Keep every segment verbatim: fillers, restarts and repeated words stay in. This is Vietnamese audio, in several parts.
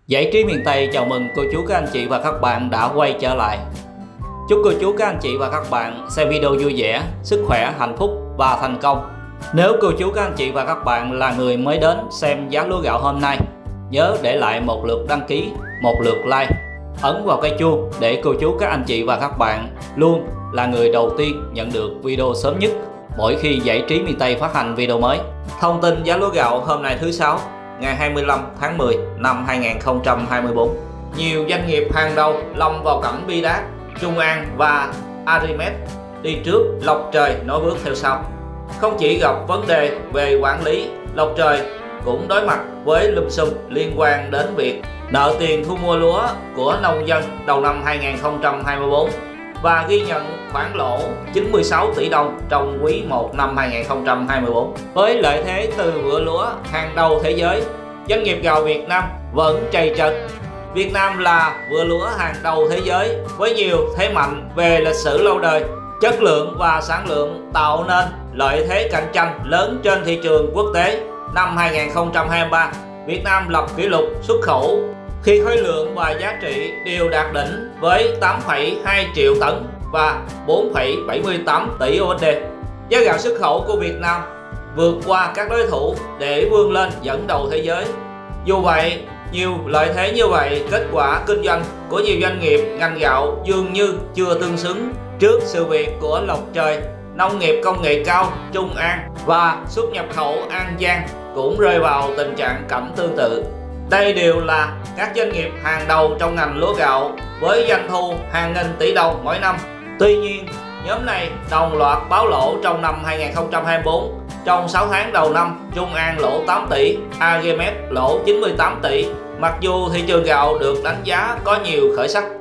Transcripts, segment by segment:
Giải trí miền Tây chào mừng cô chú các anh chị và các bạn đã quay trở lại. Chúc cô chú các anh chị và các bạn xem video vui vẻ, sức khỏe, hạnh phúc và thành công. Nếu cô chú các anh chị và các bạn là người mới đến xem giá lúa gạo hôm nay, nhớ để lại một lượt đăng ký, một lượt like, ấn vào cái chuông để cô chú các anh chị và các bạn luôn là người đầu tiên nhận được video sớm nhất mỗi khi Giải trí miền Tây phát hành video mới. Thông tin giá lúa gạo hôm nay thứ sáu ngày hai mươi lăm tháng mười năm hai nghìn không trăm hai mươi tư. Nhiều doanh nghiệp hàng đầu lâm vào cảnh bi đát, Trung An và Arimet đi trước, Lộc Trời nối bước theo sau. Không chỉ gặp vấn đề về quản lý, Lộc Trời cũng đối mặt với lùm xùm liên quan đến việc nợ tiền thu mua lúa của nông dân đầu năm hai nghìn không trăm hai mươi tư và ghi nhận khoản lỗ chín mươi sáu tỷ đồng trong quý một năm hai nghìn không trăm hai mươi tư. Với lợi thế từ vựa lúa hàng đầu thế giới, doanh nghiệp gạo Việt Nam vẫn trầy trật. Việt Nam là vựa lúa hàng đầu thế giới với nhiều thế mạnh về lịch sử lâu đời, chất lượng và sản lượng tạo nên lợi thế cạnh tranh lớn trên thị trường quốc tế. Năm hai nghìn không trăm hai mươi ba, Việt Nam lập kỷ lục xuất khẩu khi khối lượng và giá trị đều đạt đỉnh với tám phẩy hai triệu tấn và bốn phẩy bảy mươi tám tỷ đô la. Giá gạo xuất khẩu của Việt Nam vượt qua các đối thủ để vươn lên dẫn đầu thế giới. Dù vậy, nhiều lợi thế như vậy, kết quả kinh doanh của nhiều doanh nghiệp ngành gạo dường như chưa tương xứng trước sự việc của Lộc Trời, nông nghiệp công nghệ cao Trung An và xuất nhập khẩu An Giang cũng rơi vào tình trạng cảnh tương tự. Đây đều là các doanh nghiệp hàng đầu trong ngành lúa gạo với doanh thu hàng nghìn tỷ đồng mỗi năm. Tuy nhiên, nhóm này đồng loạt báo lỗ trong năm hai nghìn không trăm hai mươi tư. Trong sáu tháng đầu năm, Trung An lỗ tám tỷ, Arimet lỗ chín mươi tám tỷ, mặc dù thị trường gạo được đánh giá có nhiều khởi sắc.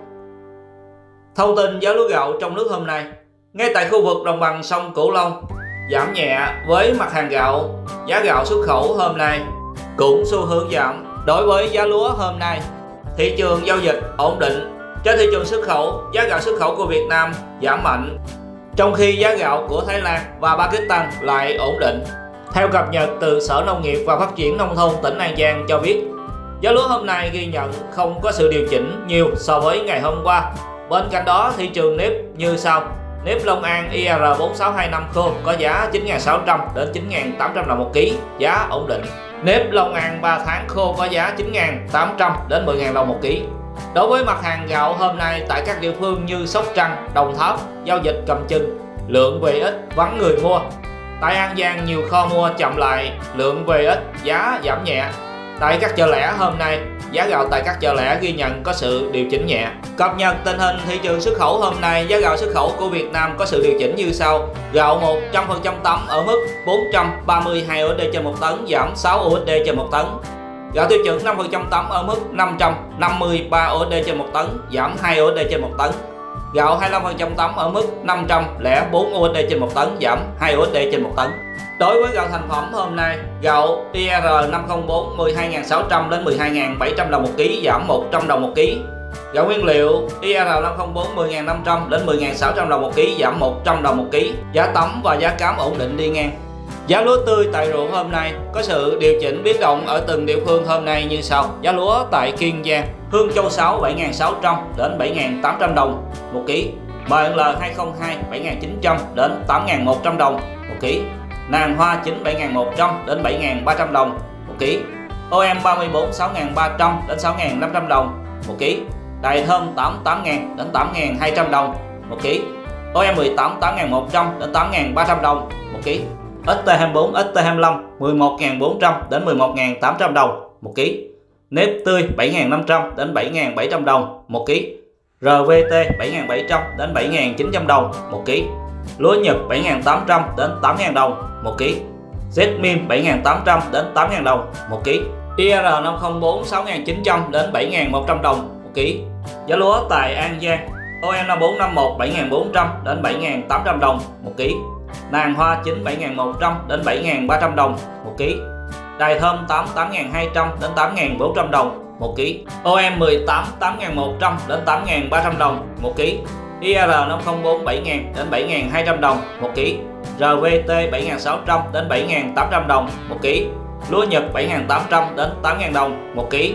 Thông tin giá lúa gạo trong nước hôm nay, ngay tại khu vực đồng bằng sông Cửu Long giảm nhẹ với mặt hàng gạo. Giá gạo xuất khẩu hôm nay cũng xu hướng giảm. Đối với giá lúa hôm nay, thị trường giao dịch ổn định. Trên thị trường xuất khẩu, giá gạo xuất khẩu của Việt Nam giảm mạnh, trong khi giá gạo của Thái Lan và Pakistan lại ổn định. Theo cập nhật từ Sở Nông nghiệp và Phát triển Nông thôn tỉnh An Giang cho biết, giá lúa hôm nay ghi nhận không có sự điều chỉnh nhiều so với ngày hôm qua. Bên cạnh đó, thị trường nếp như sau. Nếp Long An i R bốn sáu hai năm khô có giá chín nghìn sáu trăm đến chín nghìn tám trăm đồng một ký, giá ổn định. Nếp Long An ba tháng khô có giá chín nghìn tám trăm đến mười nghìn đồng một ký. Đối với mặt hàng gạo hôm nay tại các địa phương như Sóc Trăng, Đồng Tháp, giao dịch cầm chừng, lượng về ít, vắng người mua. Tại An Giang nhiều kho mua chậm lại, lượng về ít, giá giảm nhẹ. Tại các chợ lẻ hôm nay, giá gạo tại các chợ lẻ ghi nhận có sự điều chỉnh nhẹ. Cập nhật tình hình thị trường xuất khẩu hôm nay, giá gạo xuất khẩu của Việt Nam có sự điều chỉnh như sau. Gạo một trăm phần trăm tấm ở mức bốn trăm ba mươi hai đô la trên một tấn, giảm sáu đô la trên một tấn. Gạo tiêu chuẩn năm phần trăm tấm ở mức năm trăm năm mươi ba đô la trên một tấn, giảm hai đô la trên một tấn. Gạo hai mươi lăm phần trăm tấm ở mức năm trăm lẻ bốn đô la trên một tấn, giảm hai đô la trên một tấn. Đối với gạo thành phẩm hôm nay, gạo i R năm không bốn mười hai nghìn sáu trăm đến mười hai nghìn bảy trăm đồng một ký, giảm một trăm đồng một ký. Gạo nguyên liệu i R năm không bốn mười nghìn năm trăm đến mười nghìn sáu trăm đồng một ký, giảm một trăm đồng một ký. Giá tấm và giá cám ổn định đi ngang. Giá lúa tươi tại ruộng hôm nay có sự điều chỉnh biến động ở từng địa phương hôm nay như sau. Giá lúa tại Kiên Giang, Hương Châu sáu bảy nghìn sáu trăm đến bảy nghìn tám trăm đồng một ký. M N L hai không hai bảy nghìn chín trăm đến tám nghìn một trăm đồng một ký. Nàng Hoa chín bảy nghìn một trăm đến bảy nghìn ba trăm đồng một ký. O M ba mươi tư sáu nghìn ba trăm đến sáu nghìn năm trăm đồng một ký. Đài Thơm tám tám nghìn đến tám nghìn hai trăm đồng một ký. O M mười tám tám nghìn một trăm đến tám nghìn ba trăm đồng một ký. S T hai mươi tư S T hai mươi lăm mười một nghìn bốn trăm đến mười một nghìn tám trăm đồng một ký. Nếp tươi bảy nghìn năm trăm đến bảy nghìn bảy trăm đồng một ký. R V T bảy nghìn bảy trăm đến bảy nghìn chín trăm đồng một ký. Lúa Nhật bảy nghìn tám trăm đến tám nghìn đồng một ký. Zmin bảy nghìn tám trăm đến tám nghìn đồng một ký. i R năm không bốn sáu nghìn chín trăm đến bảy nghìn một trăm đồng một ký. Giá lúa tại An Giang, O M năm bốn năm một bảy nghìn bốn trăm đến bảy nghìn tám trăm đồng một ký. Nàng Hoa chín bảy nghìn một trăm đến bảy nghìn ba trăm đồng một ký. Đài Thơm tám tám nghìn hai trăm đến tám nghìn bốn trăm đồng một ký. O M mười tám tám nghìn một trăm đến tám nghìn ba trăm đồng một ký. i R năm không bốn bảy nghìn đến bảy nghìn hai trăm đồng một ký. R V T bảy nghìn sáu trăm đến bảy nghìn tám trăm đồng một ký. Lúa Nhật bảy nghìn tám trăm đến tám nghìn đồng một ký.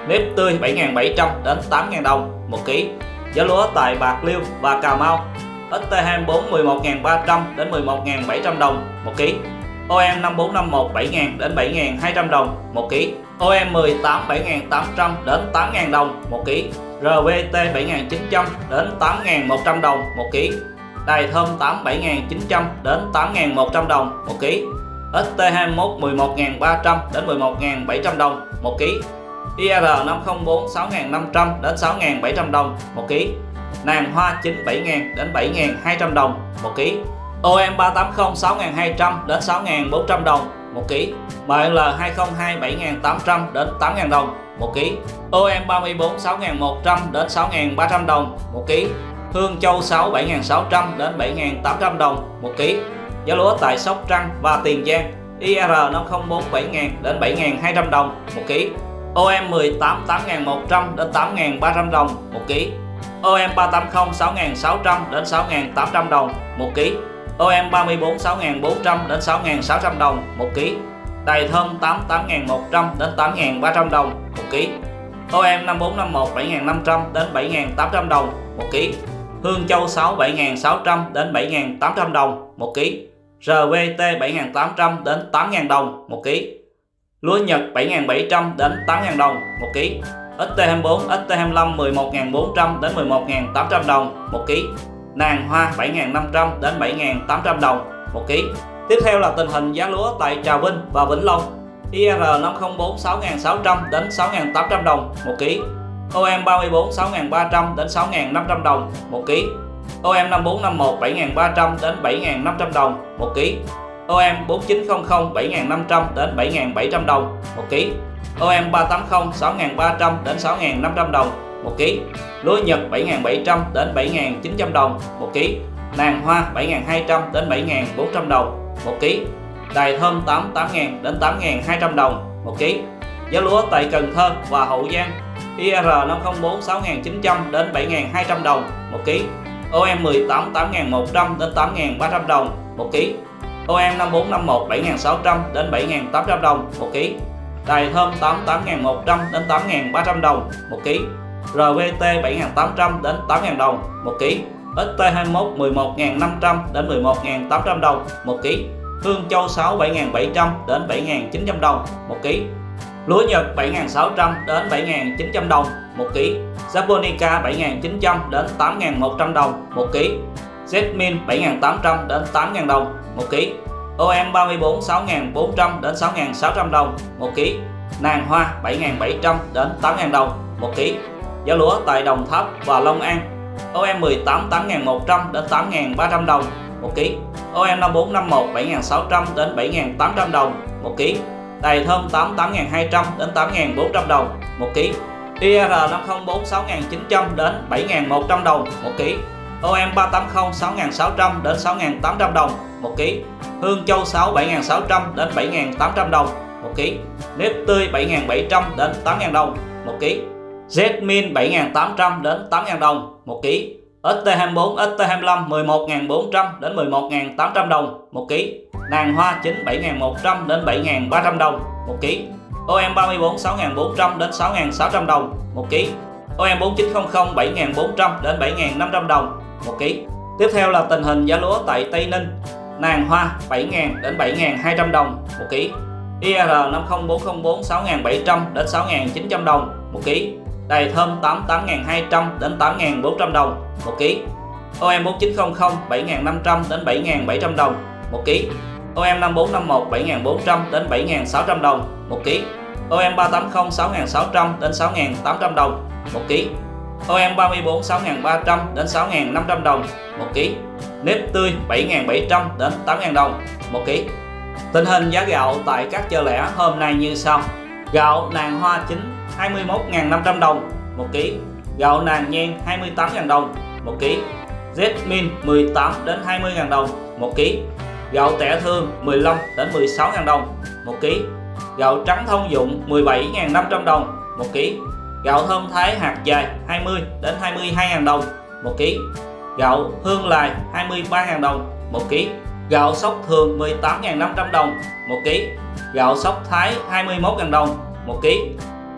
nếp tươi bảy nghìn bảy trăm đến tám nghìn đồng một ký. Giá lúa tại Bạc Liêu và Cà Mau: ét tê hai mươi bốn mười một nghìn ba trăm đến mười một nghìn bảy trăm đồng một ký, O M năm bốn năm một bảy nghìn đến bảy nghìn hai trăm đồng một ký, O M mười tám bảy nghìn tám trăm đến tám nghìn đồng một ký, R V T bảy nghìn chín trăm đến tám nghìn một trăm đồng một ký, Đài Thơm tám bảy nghìn chín trăm đến tám nghìn một trăm đồng một ký, ét tê hai mươi mốt mười một nghìn ba trăm đến mười một nghìn bảy trăm đồng một ký, I R năm không bốn sáu nghìn năm trăm đến sáu nghìn bảy trăm đồng một ký, nàng hoa chín bảy nghìn đến bảy nghìn hai trăm đồng một ký, O M ba tám không sáu nghìn hai trăm đến sáu nghìn bốn trăm đồng một ký, M L hai không hai bảy nghìn tám trăm đến tám nghìn đồng một ký, O M ba mươi bốn sáu nghìn một trăm đến sáu nghìn ba trăm đồng một ký, Hương Châu sáu bảy nghìn sáu trăm đến bảy nghìn tám trăm đồng một ký. Giá lúa tại Sóc Trăng và Tiền Giang: I R năm không bốn bảy nghìn đến bảy nghìn hai trăm đồng một ký, O M mười tám tám nghìn một trăm đến tám nghìn ba trăm đồng một ký, O M ba tám không sáu nghìn sáu trăm đến sáu nghìn tám trăm đồng một ký, O M ba mươi bốn sáu nghìn bốn trăm đến sáu nghìn sáu trăm đồng một ký, Đài Thơm tám tám nghìn một trăm đến tám nghìn ba trăm đồng một ký, O M năm bốn năm một bảy nghìn năm trăm đến bảy nghìn tám trăm đồng một ký, Hương Châu sáu bảy nghìn sáu trăm đến bảy nghìn tám trăm đồng một ký, R V T bảy nghìn tám trăm đến tám nghìn đồng một ký, lúa Nhật bảy nghìn bảy trăm đến tám nghìn đồng một ký, S T hai mươi bốn, S T hai mươi lăm mười một nghìn bốn trăm đến mười một nghìn tám trăm đồng một ký, nàng hoa bảy nghìn năm trăm đến bảy nghìn tám trăm đồng một ký. Tiếp theo là tình hình giá lúa tại Trà Vinh và Vĩnh Long: I R năm không bốn sáu nghìn sáu trăm đến sáu nghìn tám trăm đồng một ký, O M ba mươi bốn sáu nghìn ba trăm đến sáu nghìn năm trăm đồng một ký, O M năm bốn năm một bảy nghìn ba trăm đến bảy nghìn năm trăm đồng một ký, O M bốn chín không không bảy nghìn năm trăm đến bảy nghìn bảy trăm đồng một ký, O M ba tám không sáu nghìn ba trăm đến sáu nghìn năm trăm đồng một ký, lúa Nhật bảy nghìn bảy trăm đến bảy nghìn chín trăm đồng một ký, nàng hoa bảy nghìn hai trăm đến bảy nghìn bốn trăm đồng một ký, Đài Thơm tám tám nghìn đến tám nghìn hai trăm đồng một ký. Giá lúa tại Cần Thơ và Hậu Giang: I R năm không bốn sáu nghìn chín trăm đến bảy nghìn hai trăm đồng một ký, O M mười tám tám nghìn một trăm đến tám nghìn ba trăm đồng một ký, O M năm bốn năm một bảy nghìn sáu trăm đến bảy nghìn tám trăm đồng một ký, Đài Thơm tám tám nghìn một trăm đến tám nghìn ba trăm đồng một ký, R V T bảy nghìn tám trăm đến tám nghìn đồng một ký, S T hai mươi mốt mười một nghìn năm trăm đến mười một nghìn tám trăm đồng một ký, Hương Châu sáu bảy nghìn bảy trăm đến bảy nghìn chín trăm đồng một ký, lúa Nhật bảy nghìn sáu trăm đến bảy nghìn chín trăm đồng một ký, Japonica bảy nghìn chín trăm đến tám nghìn một trăm đồng một ký, Jasmine bảy nghìn tám trăm đến tám nghìn đồng một ký, O M ba mươi bốn sáu nghìn bốn trăm đến sáu nghìn sáu trăm đồng một ký, nàng hoa bảy nghìn bảy trăm đến tám nghìn đồng một ký. Giá lúa tại Đồng Tháp và Long An: O M mười tám tám nghìn một trăm đến tám nghìn ba trăm đồng một ký, O M năm bốn năm một bảy nghìn sáu trăm đến bảy nghìn tám trăm đồng một ký, Đài Thơm tám tám nghìn hai trăm đến tám nghìn bốn trăm đồng một ký, I R năm không bốn sáu nghìn chín trăm đến bảy nghìn một trăm đồng một ký, O M ba tám không sáu nghìn sáu trăm đến sáu nghìn tám trăm đồng một ký, Hương Châu sáu bảy nghìn sáu trăm đến bảy nghìn tám trăm đồng một ký, nếp tươi bảy nghìn bảy trăm đến tám nghìn đồng một ký, Jasmine bảy nghìn tám trăm đến tám nghìn đồng một ký, S T hai mươi bốn, S T hai mươi lăm mười một nghìn bốn trăm đến mười một nghìn tám trăm đồng một ký, nàng hoa chín bảy nghìn một trăm đến bảy nghìn ba trăm đồng một ký, O M ba mươi bốn sáu nghìn bốn trăm đến sáu nghìn sáu trăm đồng một ký, O M bốn chín không không bảy nghìn bốn trăm đến bảy nghìn năm trăm đồng một ký. Tiếp theo là tình hình giá lúa tại Tây Ninh: nàng hoa bảy nghìn đến bảy nghìn hai trăm đồng một ký, I R năm không bốn không bốn sáu nghìn bảy trăm đến sáu nghìn chín trăm đồng một ký, Đài Thơm tám tám nghìn hai trăm đến tám nghìn bốn trăm đồng một ký, O M bốn chín không không bảy nghìn năm trăm đến bảy nghìn bảy trăm đồng một ký, O M năm bốn năm một bảy nghìn bốn trăm đến bảy nghìn sáu trăm đồng một ký, O M ba tám không sáu nghìn sáu trăm đến sáu nghìn tám trăm đồng một ký, O M ba mươi bốn sáu nghìn ba trăm đến sáu nghìn năm trăm đồng một ký, nếp tươi bảy nghìn bảy trăm đến tám nghìn đồng một ký. Tình hình giá gạo tại các chợ lẻ hôm nay như sau: gạo nàng hoa chín hai mươi mốt nghìn năm trăm đồng một ký, gạo nàng nhen hai mươi tám nghìn đồng một ký, Jasmine mười tám đến hai mươi nghìn đồng một ký, gạo tẻ thương mười lăm đến mười sáu nghìn đồng một ký, gạo trắng thông dụng mười bảy nghìn năm trăm đồng một ký, gạo thơm Thái hạt dài hai mươi đến hai mươi hai nghìn đồng một ký, gạo Hương Lài hai mươi ba nghìn đồng một ký, gạo Sóc Thường mười tám nghìn năm trăm đồng một ký, gạo Sóc Thái hai mươi mốt nghìn đồng một ký,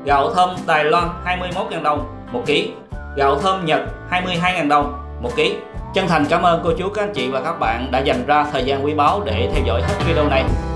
Gạo thơm Đài Loan hai mươi mốt nghìn đồng một ký. Gạo thơm Nhật hai mươi hai nghìn đồng một ký. Chân thành cảm ơn cô chú các anh chị và các bạn đã dành ra thời gian quý báu để theo dõi hết video này.